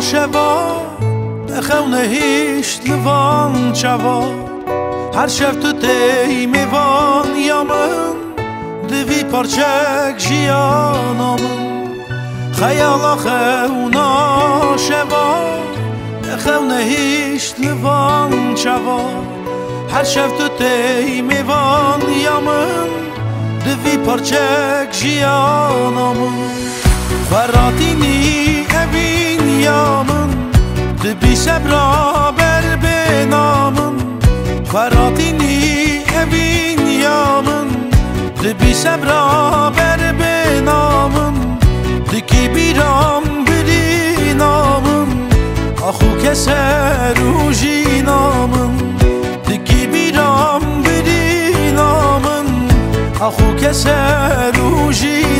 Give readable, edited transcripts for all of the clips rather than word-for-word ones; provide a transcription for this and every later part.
شوا بخونه هیچ لوان چوا هر شب تو تی میوان یا من دوی پارچک جیانامن خیالا خونا شوا بخونه هیچ لوان چوا هر شب تو تی میوان یا من دوی پارچک جیانامن فراتینی اوین یا من دبی سبرا بر بنامن فراتینی اوین یا من دبی سبرا بر بنامن دکی بیرام بری نامن آخو کسر و جینامن دکی بیرام بری نامن آخو کسر و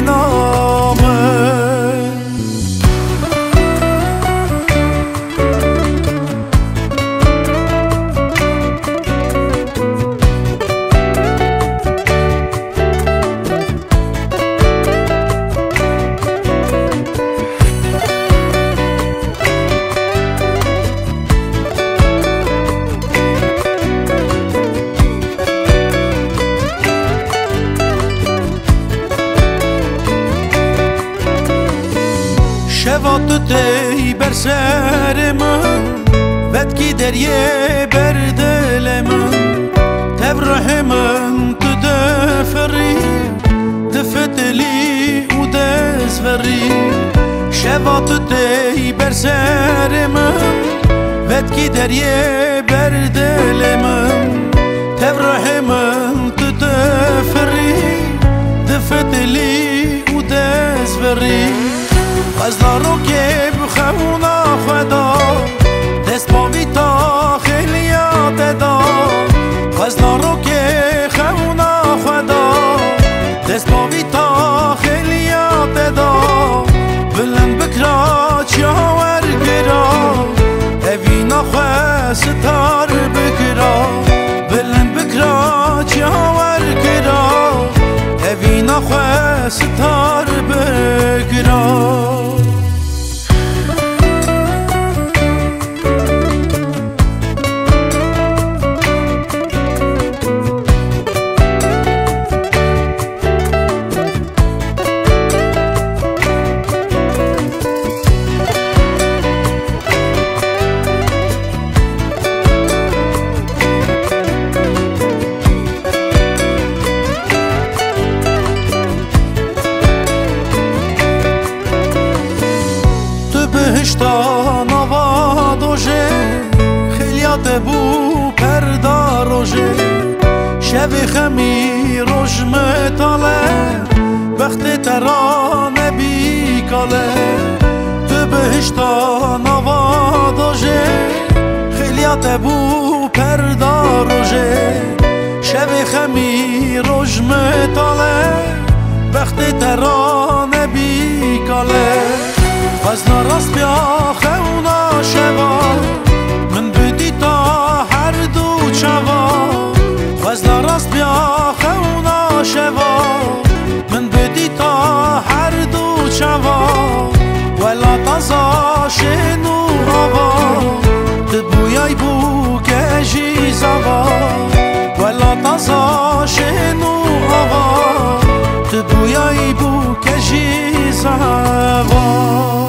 جینامن شوات تو تی بر سر من بدکی دریه بر دل من تبره من تو دفری دفتلی و دزوری شوات تو تی بر سر من بدکی دریه بر دل من تبره من تو دفری دفتلی و دزوری غزلا رو که بخونا خدا دست باوی تا خیلیات دا غزلا رو که خونا خدا دست باوی تا خیلیات دا بلند بکرا چاور گرا اوینا خواه ستار بکرا بلند بکرا چاور گرا اوینا خواه ستار بکرا بهشتا نوا دوژه خیلیات بو پردا روژه شب خمی روش متاله وقت ترانه بی کاله تو بهشتا نوا دوژه خیلیات بو پردا روژه شب خمی روش متاله وقت ترانه بی کاله غزنا راست بیا خونا شوا من بدی تا هر دو چوا غزنا راست بیا خونا شوا من بدی تا هر دو چوا ولا تازا شنو هوا دبویای بو کشی زوا ولا تازا شنو هوا دبویای بو کشی زوا